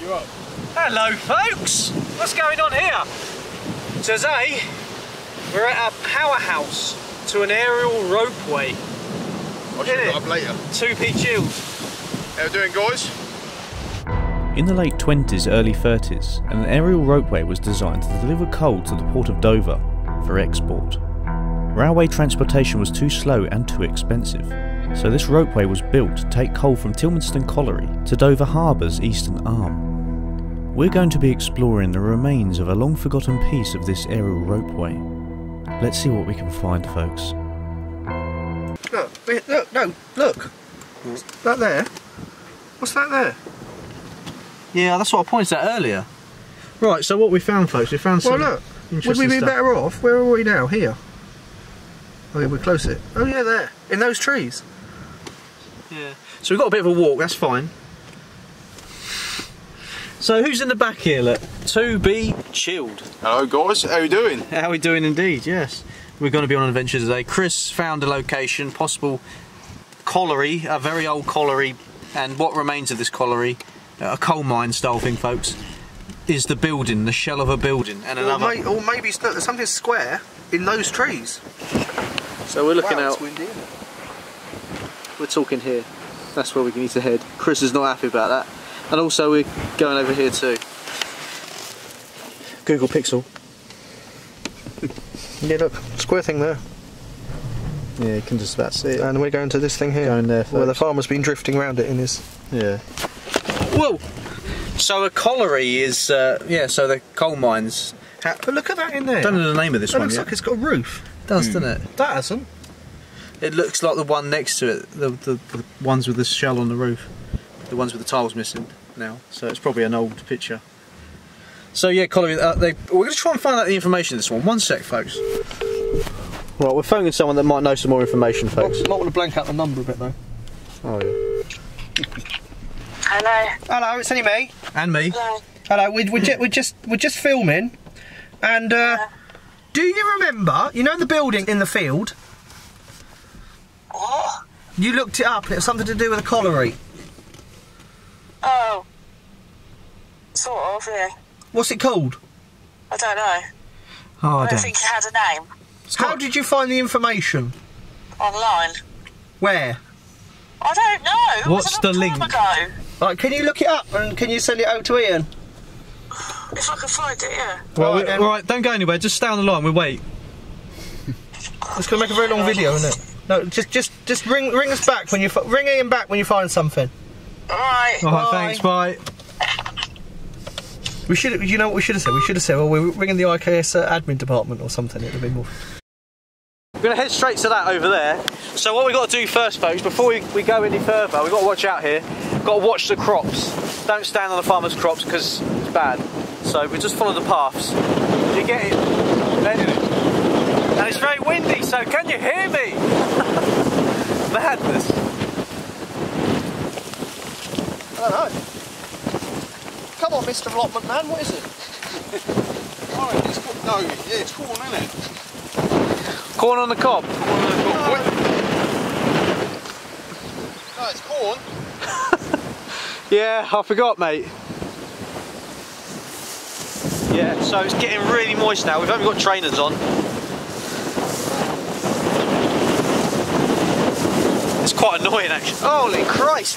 You're up. Hello folks! What's going on here? Today we're at a powerhouse to an aerial ropeway. I should have got up later. 2p chilled. How you doing, guys? In the late 20s, early 30s, an aerial ropeway was designed to deliver coal to the port of Dover for export. Railway transportation was too slow and too expensive, so this ropeway was built to take coal from Tilmanston Colliery to Dover Harbour's eastern arm. We're going to be exploring the remains of a long forgotten piece of this aerial ropeway. Let's see what we can find, folks. Look. What's that there? What's that there? Yeah, that's what I pointed at earlier. Right, so what we found, folks, we found some interesting would we be stuff. better off? Where are we now? Here? Oh yeah, we're close it. Oh yeah, there. In those trees. Yeah. So we've got a bit of a walk, that's fine. So who's in the back here, look? 2B chilled. Hello, guys. How you doing? How are we doing indeed, yes. We're going to be on an adventure today. Chris found a location, possible colliery, a very old colliery, and what remains of this colliery, a coal mine style thing, folks, is the building, the shell of a building, and another... Or maybe there's something square in those trees. So we're looking wow, out... It's windy, isn't it? We're talking here. That's where we need to head. Chris is not happy about that. And also we're going over here too. Google Pixel. Yeah, look, square thing there. Yeah, you can just about see it. And we're going to this thing here. Going there, where the farmer's been drifting around it in his... Yeah. Whoa! So a colliery is, yeah, so the coal mines... But look at that in there. I don't know the name of this That one looks yet. like it's got a roof. It does, doesn't it? That hasn't. It looks like the one next to it, the ones with the shell on the roof. The ones with the tiles missing now, so it's probably an old picture. So yeah, colliery, we're going to try and find out the information of this one. One sec, folks. Right, we're phoning someone that might know some more information, folks. Might want to blank out the number a bit though. Oh yeah. Hello. Hello, it's only me. And me. Hello. Hello, we're just filming, and do you remember? You know the building in the field? What? You looked it up, and it's something to do with a colliery. Oh. Sort of, yeah. What's it called? I don't know. Oh, I don't think it had a name. How did you find the information? Online. Where? I don't know. It What's was a the long time link? ago. Right, can you look it up and can you send it over to Ian? If I could find it, yeah. Well, Right, right, don't go anywhere. Just stay on the line. We'll wait. It's going to make a very long video, isn't it? No, just ring us back when you ring Ian back when you find something. Alright. All right, thanks. Bye. We should. You know what we should have said? We should have said, "Well, we're ringing the IKS admin department or something." It'd have been more. We're going to head straight to that over there. So what we've got to do first, folks, before we go any further, we've got to watch out here. We've got to watch the crops. Don't stand on the farmer's crops because it's bad. So we just follow the paths. You get it? And it's very windy, so can you hear me? Madness. I don't know. Come on, Mr. Allotment Man, what is it? Oh, it's no, yeah, it's corn, isn't it? Corn on the cob. No, it's corn. Yeah, I forgot, mate. Yeah, so it's getting really moist now. We've only got trainers on. It's quite annoying, actually. Holy Christ!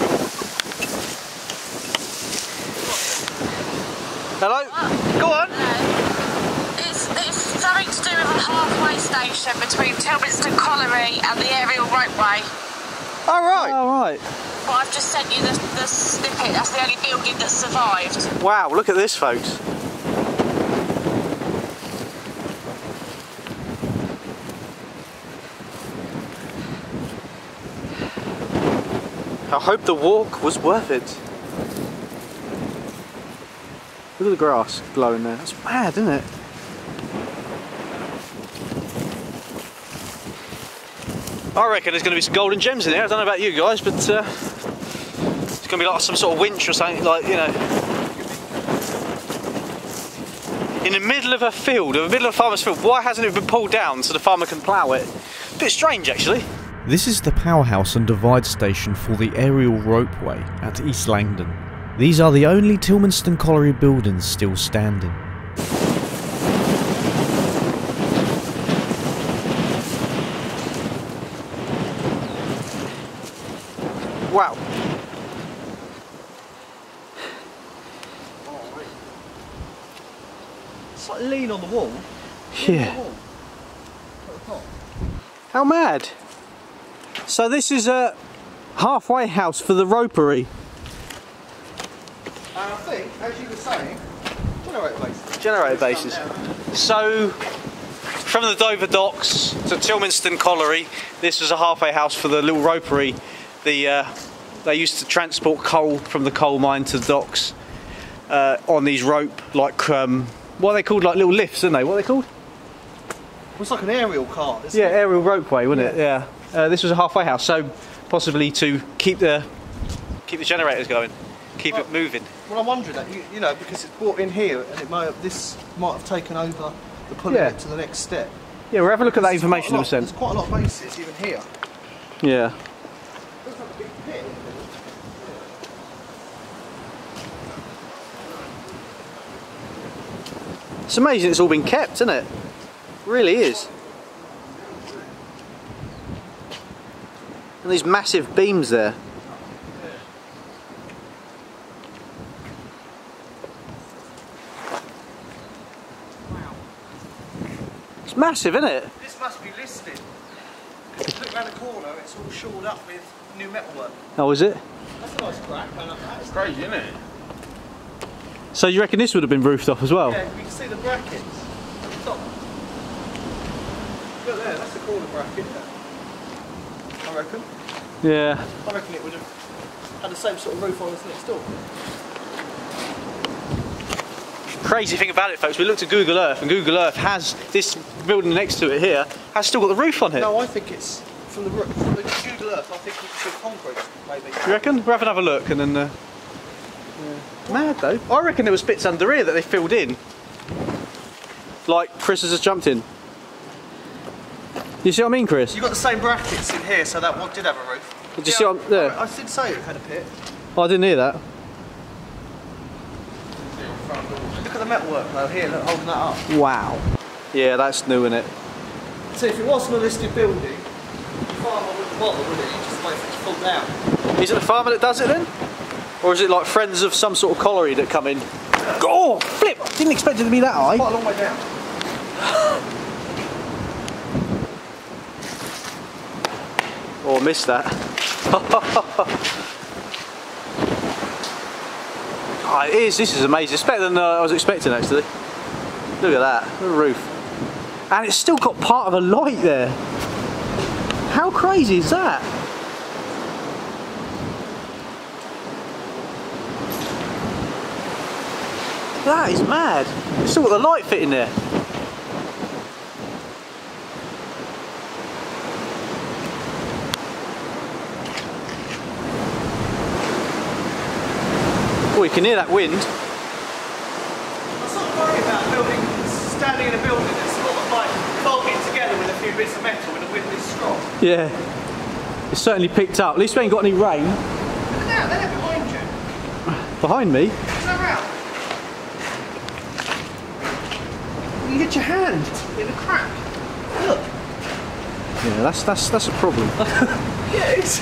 Hello? Go on. It's something to do with a halfway station between Tilmanston Colliery and the aerial ropeway. All right. All right. But I've just sent you the snippet. That's the only building that survived. Wow, look at this, folks. I hope the walk was worth it. Look at the grass glowing there. That's mad, isn't it? I reckon there's going to be some golden gems in there. I don't know about you guys, but it's going to be like some sort of winch or something, like, you know, in the middle of a field, in the middle of a farmer's field. Why hasn't it been pulled down so the farmer can plough it? A bit strange, actually. This is the powerhouse and divide station for the aerial ropeway at East Langdon. These are the only Tilmanston Colliery buildings still standing. Wow. It's like lean on the wall. Yeah. How mad. So this is a halfway house for the ropery. And I think, as you were saying, generator bases. Generator bases. So from the Dover docks to Tilmanston Colliery, this was a halfway house for the little ropery. They used to transport coal from the coal mine to the docks on these rope, like what are they called, like little lifts, aren't they? What are they called? It's like an aerial car, isn't Yeah, it? aerial ropeway, wasn't it? Yeah. This was a halfway house, so possibly to keep the generators going, keep it moving. Well, I'm wondering that, you know, because it's brought in here, and this might have taken over the pulling Yeah. it to the next step. Yeah, we'll have a look at that There's information quite a that was sent. There's quite a lot of bases even here. Yeah. Looks like a big pit. It's amazing it's all been kept, isn't it? It really is. And these massive beams there. It's massive, isn't it? This must be listed. Look round the corner, it's all shored up with new metalwork. Oh, is it? That's a nice crack. Going up that. It's crazy, isn't it? So you reckon this would have been roofed off as well? Yeah, you can see the brackets at the top. Look there, that's the corner bracket there. I reckon. Yeah. I reckon it would have had the same sort of roof on as next door. Crazy thing about it, folks, we looked at Google Earth, and Google Earth has this building next to it here has still got the roof on it. No, I think it's from the Google Earth. I think it's from concrete, maybe. You reckon? We'll have another look and then. Mad though. I reckon there was bits under here that they filled in, like Chris has just jumped in. You see what I mean, Chris? You got the same brackets in here, so that one did have a roof. Did you see what I'm there? I did say it had a pit. Oh, I didn't hear that. Look at the metalwork though here, look, holding that up. Wow. Yeah, that's new, isn't it? So if it wasn't a listed building, the farmer wouldn't bother, would it? He'd just wait for it to fall down. Is it the farmer that does it then? Or is it like friends of some sort of colliery that come in? Oh, flip! I didn't expect it to be that high. Quite a long way down. Oh, I missed that. Oh, it is. This is amazing. It's better than I was expecting, actually. Look at that. Look at the roof. And it's still got part of a light there. How crazy is that? That is mad. It's still got the light fitting there. Oh, you can hear that wind. I'm sort of worried about standing in a building that's sort of like bolted together with a few bits of metal when the wind is strong. Yeah. It's certainly picked up. At least we ain't got any rain. Look at that, they're behind you. Behind me? Turn around. You get your hand in a crack. Look. Yeah, that's a problem. Yeah, it's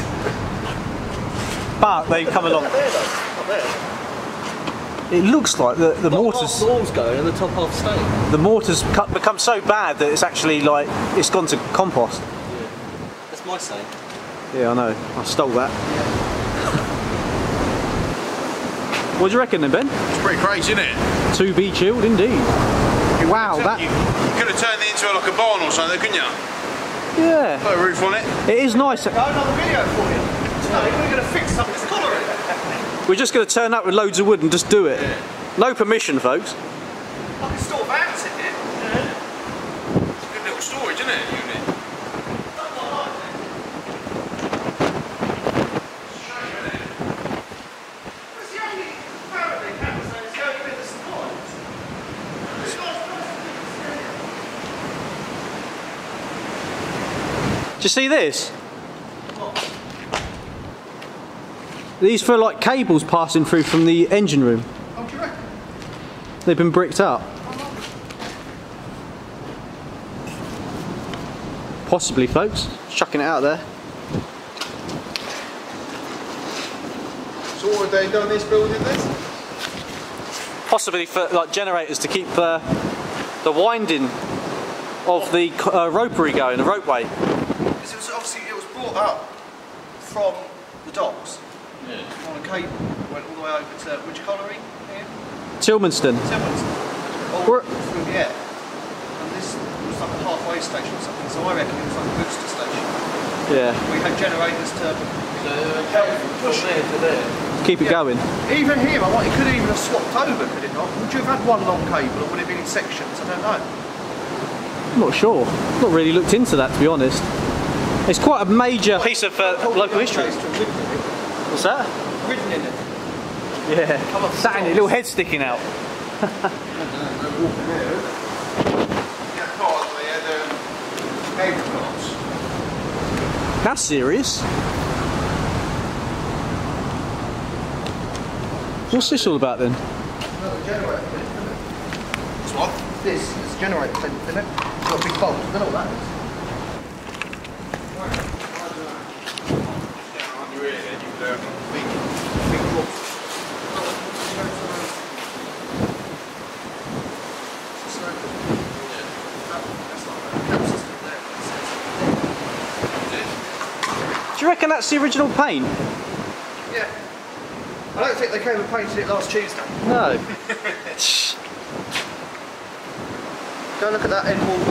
But they've come along. up there though. Up there. It looks like the mortars. The wall's going and the top half staying. The mortars become so bad that it's actually like it's gone to compost. Yeah. That's my saying. Yeah, I know. I stole that. What do you reckon then, Ben? It's pretty crazy, isn't it? To be chilled, indeed. Wow, that. You could have turned it into like a barn or something, couldn't you? Yeah. Put a roof on it. It is nice. Got another video for you. No, we're going to fix something's colliery. We're just going to turn up with loads of wood and just do it. Yeah. No permission, folks. I can store vans in here. It's a good little storage, isn't it, unit? Do you see this? These feel like cables passing through from the engine room. Oh, do you reckon? They've been bricked up. Possibly, folks. Chucking it out there. So what have they done this building this? Possibly for like generators to keep the winding of the ropery going, the ropeway. It was obviously it was brought up from the docks on a cable, went all the way over to which colliery here? Tilmanston. All through the air. And this was like a halfway station or something, so I reckon it was like a booster station. Yeah. We had generators to help push it to there. Keep it going. Even here, it could even have swapped over, could it not? Would you have had one long cable or would it have been in sections? I don't know. I'm not sure. Not really looked into that, to be honest. It's quite a major piece of local history. What's that? Written in it. Yeah. Sat in it, little head sticking out. That's serious. What's this all about then? It's what? This is a generator thing, isn't it? It's got a big bolt. I don't know what that is. Do you reckon that's the original paint? Yeah. I don't think they came and painted it last Tuesday. No. Go look at that end wall.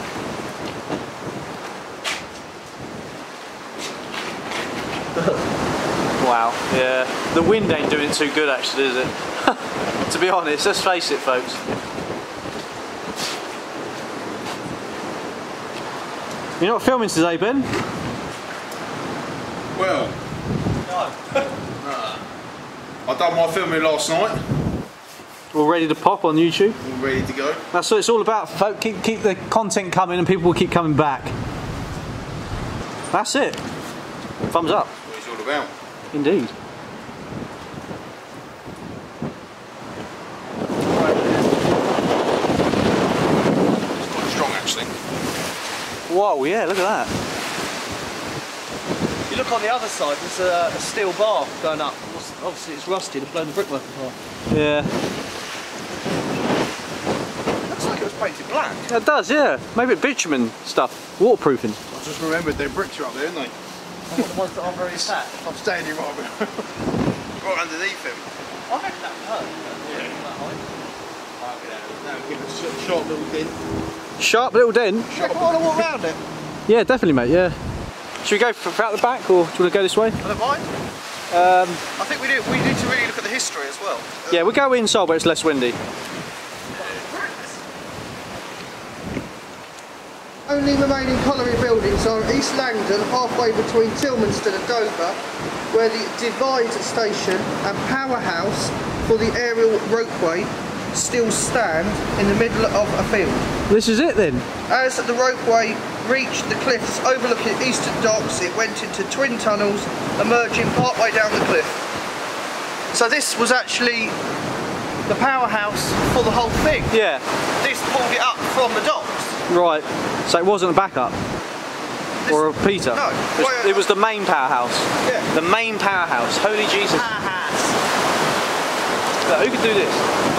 Wow, yeah. The wind ain't doing it too good actually, is it? To be honest, let's face it, folks. You're not filming today, Ben? Well, I done my filming last night. All ready to pop on YouTube? All ready to go. That's what it's all about, folk. Keep the content coming and people will keep coming back. That's it. Thumbs up. That's what it's all about. Indeed. It's quite strong actually. Whoa, yeah, look at that. You look on the other side, there's a steel bar going up. Obviously it's rusty, they've blown the brickwork apart. Yeah. Looks like it was painted black. It does, yeah. Maybe bitumen stuff. Waterproofing. I just remembered their bricks are up there, aren't they? The ones that are very fat. I'm standing right underneath them. I reckon that hurt. Now give it a sharp little dent. Sharp little dent. Do you want to walk around it? Yeah, definitely, mate, yeah. Should we go out the back or do you want to go this way? I don't mind. I think we need to really look at the history as well. Yeah, we'll go inside where it's less windy. Only remaining colliery buildings are East Langdon, halfway between Tilmanston and Dover, where the Divide station and powerhouse for the aerial ropeway still stand in the middle of a field. This is it then? As the ropeway reached the cliffs overlooking eastern docks, it went into twin tunnels, emerging partway down the cliff. So this was actually the powerhouse for the whole thing. Yeah. This pulled it up from the docks. Right. So it wasn't a backup? Or a repeater? No. It was the main powerhouse. Yeah. The main powerhouse. Holy Jesus. Powerhouse. Look, who could do this?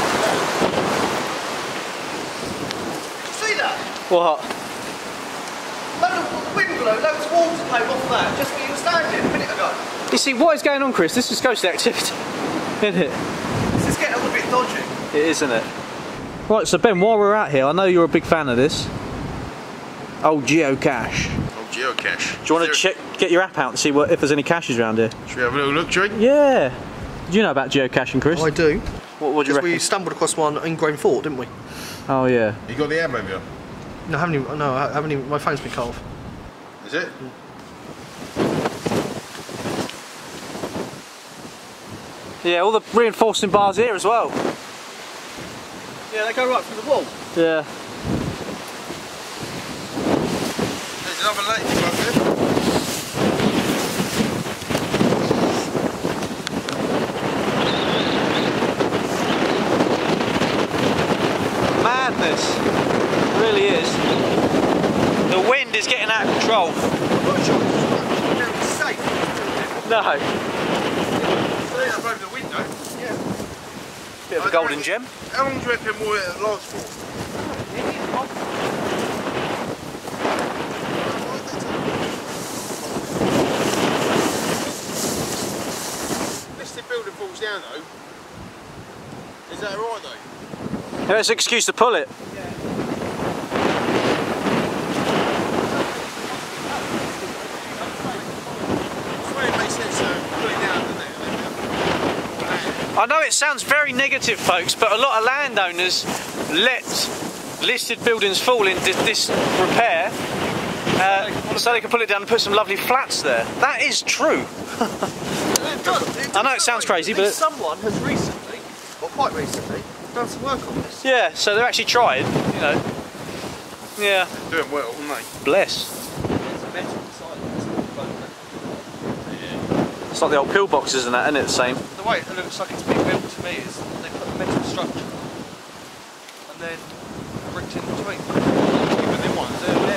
See that? What? Load of wind blow, loads of water came off that, just where you were standing a minute ago. You see, what is going on, Chris? This is ghostly activity, isn't it? This is getting a little bit dodgy. It is, isn't it? Right, so Ben, while we're out here, I know you're a big fan of this. Oh, geocache. Oh, geocache. Do you want to get your app out and see if there's any caches around here? Should we have a little look, Jake? Yeah. Do you know about geocaching, Chris? I do. What do you reckon? We stumbled across one in Graham Fort, didn't we? Oh, yeah. You got the app, have you? No, I haven't even, my phone's been cut off. Is it? Yeah, all the reinforcing bars here as well. Yeah, they go right through the wall. Yeah. There's another ladybug there. No. There's above the window. Yeah. Bit of a golden gem. How long do you reckon will it last for? Listed building falls down though. Is that alright though? There's an excuse to pull it. I know it sounds very negative, folks, but a lot of landowners let listed buildings fall in disrepair so they can pull it down and put some lovely flats there. That is true. I know it sounds crazy, but someone has recently, or quite recently, done some work on this. yeah, so they're actually trying, you know. Yeah. Doing well, aren't they? Bless. It's like the old pillboxes and that, isn't it? The same. The way it looks like it's being built to me is they put a metal structure and then bricks in between. Even them ones,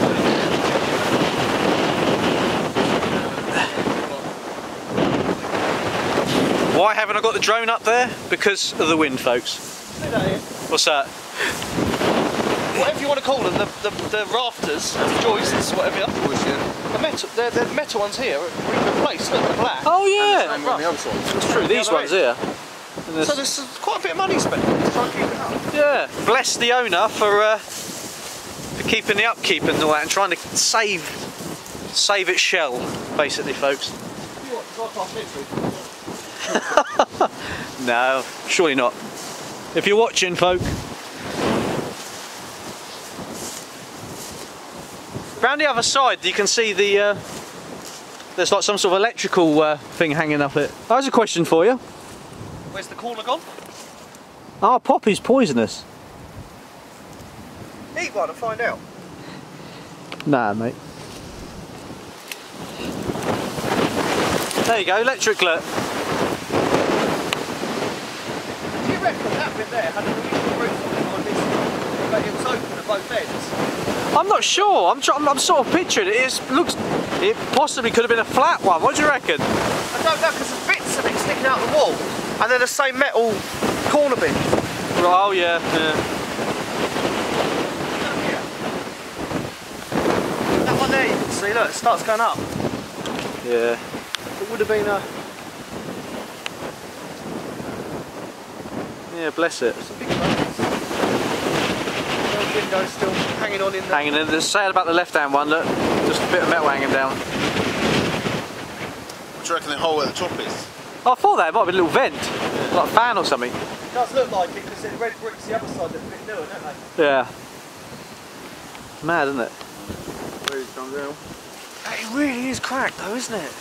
Why haven't I got the drone up there? Because of the wind, folks. What's that? Whatever you want to call them, the rafters, the joists, whatever. The metal ones here are replaced, look, they're black. Oh yeah! And on the other side. It's true, these ones here. So there's quite a bit of money spent to try and keep it up. Yeah, bless the owner for keeping the upkeep and all that and trying to save its shell, basically, folks. No, surely not. If you're watching, folk. Round the other side, you can see the there's like some sort of electrical thing hanging up it. That's a question for you. Where's the corner gone? Our poppy's poisonous. Eat one and find out. Nah, mate. There you go, electric alert. Do you reckon that bit there had a usual roof on it like this, but it was open at both ends? I'm not sure. I'm sort of picturing it. It possibly could have been a flat one. What do you reckon? I don't know, because there's bits of it sticking out the wall, and then the same metal corner bin. Oh yeah, yeah. That one there, you can see. Look, it starts going up. Yeah. It would have been a. Yeah, bless it. Some big buttons. The window's still hanging on in there. Hanging in. Sad about the left-hand one. Look, just a bit of metal hanging down. What do you reckon the hole at the top is? I thought that it might be a little vent, like a fan or something. It does look like it because the red bricks the other side that are a bit newer, don't they? Yeah. Mad, isn't it? Where it's gone down. It really is cracked, though, isn't it?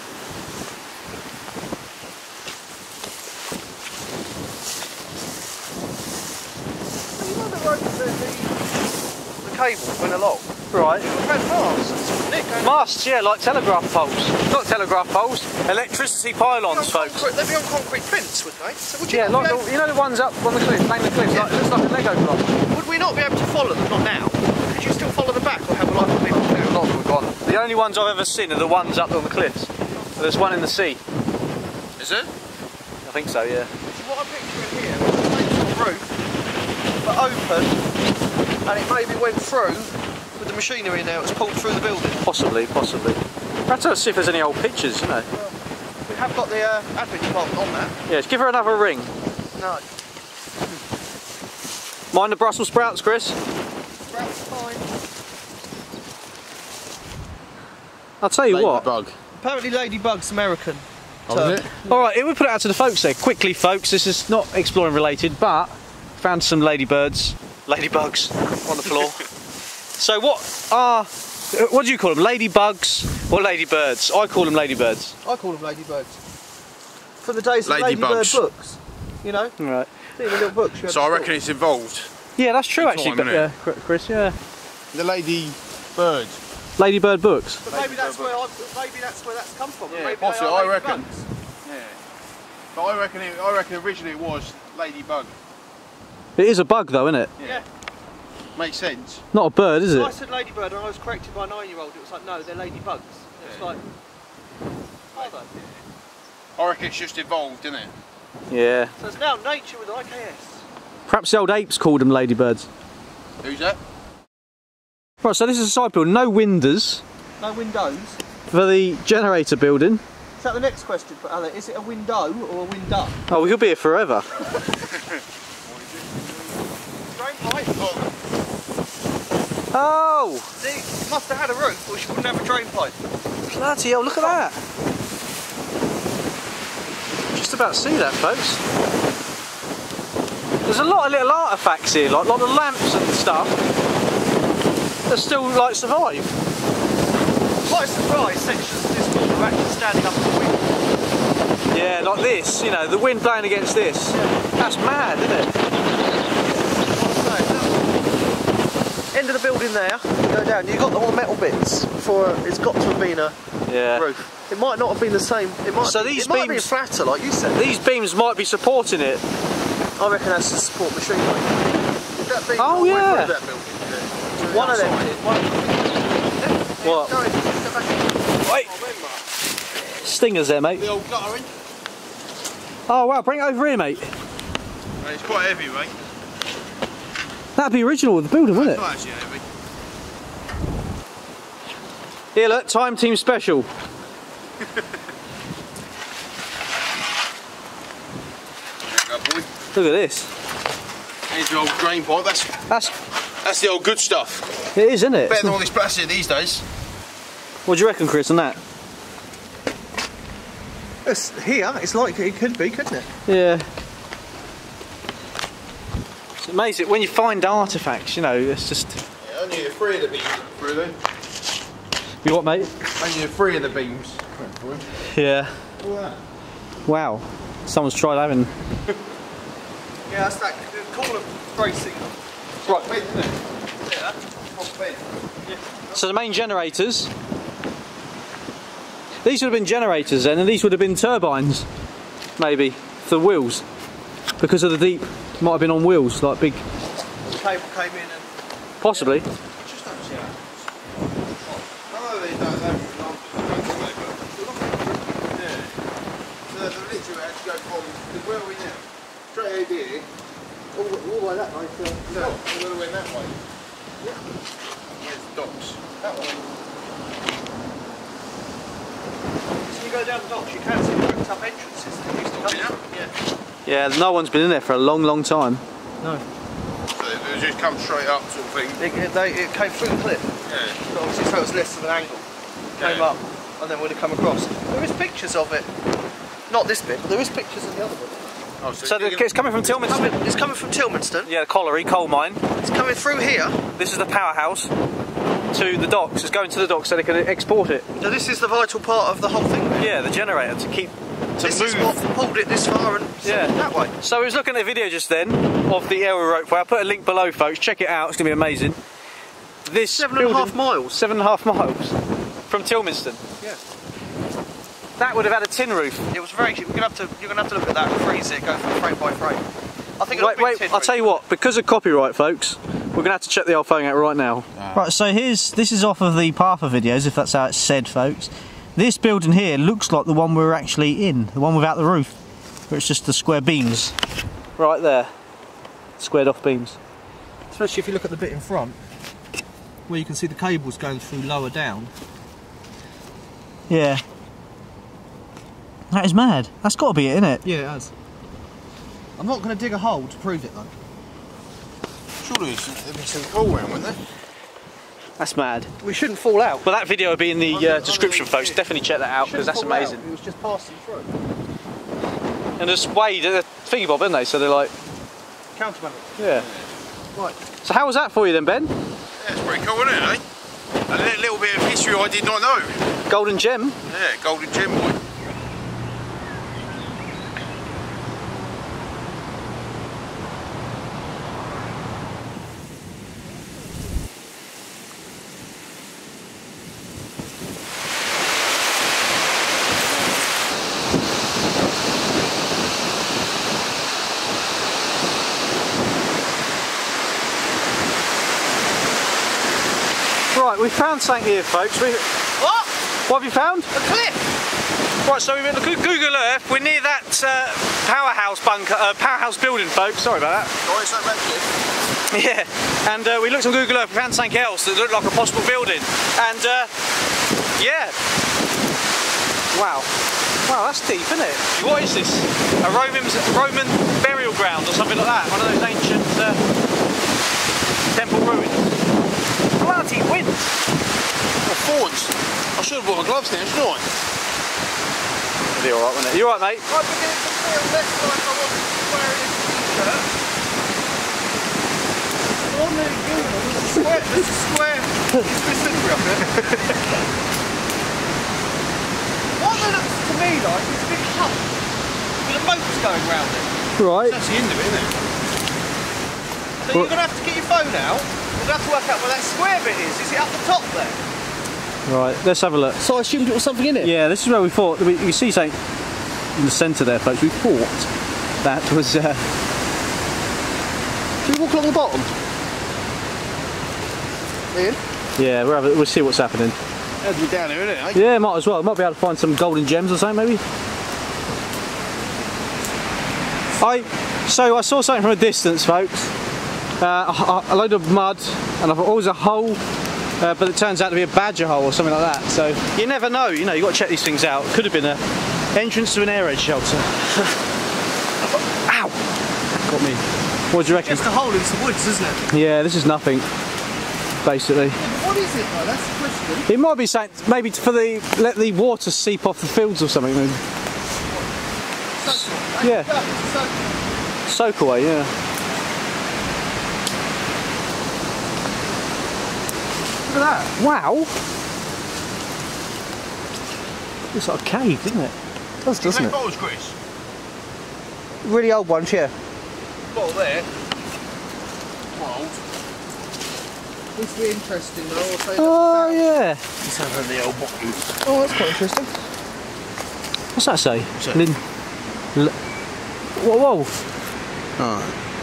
You know the rope, the cable went along. Right. It had masts, wouldn't it? Going Masts, yeah, like telegraph poles. Not telegraph poles, electricity pylons, folks. They'd be on concrete plinths, would they? So would you Yeah, not like be able, you know the ones up on the cliff, bang the cliffs, like, it looks like a Lego block. would we not be able to follow them? Not now. Could you still follow them back, or have a lot of people A down? lot of them are gone. The only ones I've ever seen are the ones up on the cliffs. There's one in the sea. Is it? I think so, yeah. What I'm picturing here was a sort of roof, but open, and it maybe went through with the machinery in there. It was pulled through the building. Possibly, possibly. Perhaps let's see if there's any old pictures, you know. Well, we have got the admin department on that. Yeah, just give her another ring. No. Mind the Brussels sprouts, Chris? Sprouts fine. I'll tell you what. Ladybug. Apparently Ladybug's American. Oh, term. is it? Alright, we put it out to the folks there. Quickly, folks, this is not exploring related, but found some ladybugs on the floor. So what do you call them? Ladybugs or ladybirds? I call them ladybirds. I call them ladybirds. For the days of ladybird Ladybugs. books, you know, Right. see the little books. You had So I before. reckon it's involved. Yeah, that's true actually. Time, But, innit? yeah, Chris, yeah. The lady bird. Ladybird books. But maybe that's where that's come from. Yeah, maybe possibly, they are I reckon. ladybugs. Yeah. But I reckon originally it was ladybug. It is a bug though, isn't it? Yeah. Makes sense. Not a bird, is I it? said ladybird and I was corrected by a 9-year-old. It was like, no, they're ladybugs. It's like, are they? I reckon it's just evolved, isn't it? Yeah. So it's now nature with IKS. Perhaps the old apes called them ladybirds. Who's that? Right, so this is a side building, no windows No windows. for the generator building. Is that the next question for Alan? Is it a window or a window? Oh, we could be here forever. Drain pipe. Oh! See, it must have had a roof or she wouldn't have a drain pipe. Bloody hell, look at that! Just about to see that, folks. There's a lot of little artefacts here, like a lot of lamps and stuff that still like survive. Quite surprised sections of this wall are actually standing up in the wind. Yeah, like this, you know, the wind blowing against this. That's mad, isn't it? End of the building there, go down, you've got all the metal bits before it's got to have been a roof. It might not have been the same, it might be flatter like you said. These beams might be supporting it. I reckon that's to support machinery. That beam Oh yeah! That building, One of them did, What? Wait! Stingers there, mate. The old guttering. Oh wow, bring it over here, mate. It's quite heavy, mate. That'd be original with the building, wouldn't It's it? not actually heavy. Here, look, time team special. Look at this. Here's the old drain pipe. That's the old good stuff. It is, isn't it? Better than all this plastic these days. What do you reckon, Chris, on that? It's here, it's like it could be, couldn't it? Yeah. It's amazing when you find artefacts, you know, it's just... Yeah, only the three of the beams through then. You what, mate? Only the three of the beams. Yeah. All that. Wow. Someone's tried having... Yeah, that's that corner bracing. Right. Bed, isn't it? Yeah. Top bed. So the main generators... These would have been generators then, and these would have been turbines, maybe, for the wheels. Because of the deep, might have been on wheels, like big... The cable came in and... Possibly. Just don't see that. I know they don't have yeah. So the literally had to go from, where are we now? Straight over here. all the way that way. No, all the way that way. Yeah. Where's the docks? That way. So you go down the docks, you can see the bricked up entrances that used to come in. Yeah. Yeah, no one's been in there for a long, long time. No. So it just come straight up sort of thing. It came through the cliff. Yeah. But obviously, so it was less of an angle. Came up and then would have come across. There is pictures of it. Not this bit, but there is pictures of the other bit. Oh, So it's coming from Tilmanston? It's coming from Tilmanston. Yeah, the colliery, coal mine. It's coming through here. This is the powerhouse to the docks. It's going to the docks so they can export it. So this is the vital part of the whole thing. Yeah, the generator to keep... This move. is what pulled it this far and sent it that way. So we was looking at a video just then of the aerial ropeway. I'll put a link below, folks. Check it out. It's going to be amazing. This 7.5 miles. 7.5 miles from Tilmanston. Yeah. That would have had a tin roof. It was very cheap. You're gonna have to look at that and freeze it, go from frame by frame. I think Wait, I'll tell you what. Because of copyright, folks, we're going to have to check the old phone out right now. Right, so this is off of the Partha videos, if that's how it's said, folks. This building here looks like the one we're actually in, the one without the roof, where it's just the square beams. Right there. Squared off beams. Especially if you look at the bit in front, where you can see the cables going through lower down. Yeah. That is mad. That's got to be it, isn't it? Yeah, it has. I'm not going to dig a hole to prove it though. Surely there'd be some coal around, wouldn't there? That's mad. We shouldn't fall out. Well, that video will be in the description, folks. Definitely check that out because that's amazing. It was just passing through. And just weighed a thingy bob, didn't they? So they're like, Counterbalance. yeah. Right. So how was that for you then, Ben? Yeah, it's pretty cool, isn't it, eh? A little bit of history I did not know. Golden gem. Yeah, golden gem boy. Right, we found something here, folks. What? What have you found? A cliff! Right, so we've look at Google Earth. We're near that powerhouse building, folks. Sorry about that. Oh, it's not red. Yeah, and we looked on Google Earth, we found something else that looked like a possible building. And yeah. Wow. Wow, that's deep, isn't it? What is this? A Roman burial ground or something like that? One of those ancient temple ruins. Bloody wind! Oh, forwards. I should have brought my gloves now, shouldn't I? Be alright, wasn't it? You alright, mate? I'm beginning to feel less like I wasn't wearing a t-shirt. On the Google, there's a square. It's a bit slippery up there. What that looks to me like is a big hut with a motor's going round it. Right. That's the end of it, isn't it? So you're going to have to get your phone out. You're going to have to work out where that square bit is. Is it up the top there? Right, let's have a look. So I assumed it was something in it? Yeah, this is where we thought, you can see something in the centre there, folks. We thought that was... Should we walk along the bottom? Ian? Yeah, we'll see what's happening. That'd be down here, isn't it? Yeah, might as well. Might be able to find some golden gems or something, maybe. So I saw something from a distance, folks. A load of mud, and I thought, oh, there's a hole. But it turns out to be a badger hole or something like that. So you never know. You know, you've got to check these things out. Could have been an entrance to an air raid shelter. Ow! Got me. What do you reckon? Just a hole in some woods, isn't it? Yeah, this is nothing. Basically. What is it though? That's the question. It might be something, maybe for let the water seep off the fields or something. Maybe. Yeah. Soak away, yeah. Look at that. Wow. Looks like a cave, doesn't it? It does, doesn't it? Bottles, Chris? Really old ones, yeah. Bottle there. Quite old. This will be interesting though. I'll say Oh, yeah. Let's have the old bottle. Oh, that's quite interesting. What's that say? What's that? Whoa. Oh.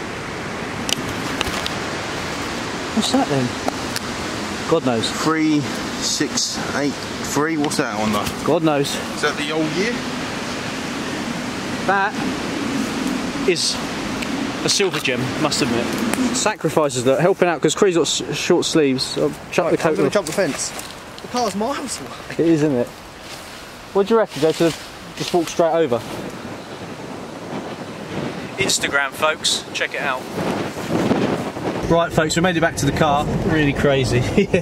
What's that then? God knows. 3683. What's that on there? God knows. Is that the old year? That is a silver gem, must admit. Sacrifices that, helping out because Cree's got short sleeves. I'll chuck the coat. I'm going to jump the fence. The car's miles away. It is, isn't it? What do you reckon? Just walk straight over. Instagram, folks. Check it out. Right, folks, we made it back to the car. Really crazy.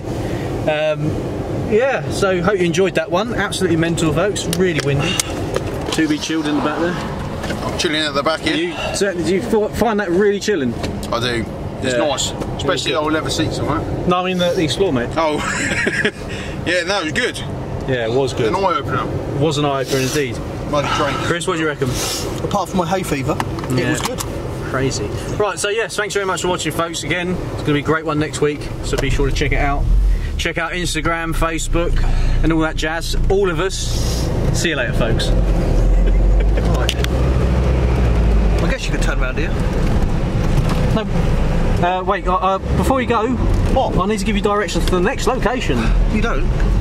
Yeah, so hope you enjoyed that one. Absolutely mental, folks. Really windy. To be chilled in the back there. I'm chilling at the back here. Do you find that really chilling? I do. It's nice. Especially the old leather seats on that. No, I mean the Explore, mate. Oh. Yeah, no, it was good. Yeah, it was good. An eye-opener. Was an eye-opener indeed. Bloody train. Chris, what do you reckon? Apart from my hay fever, it was good. Crazy. Right, so yes, thanks very much for watching, folks. Again, it's going to be a great one next week, so be sure to check it out. Check out Instagram, Facebook, and all that jazz. All of us. See you later, folks. Right. I guess you could turn around here. No. Wait, before you go, what? I need to give you directions to the next location. You don't?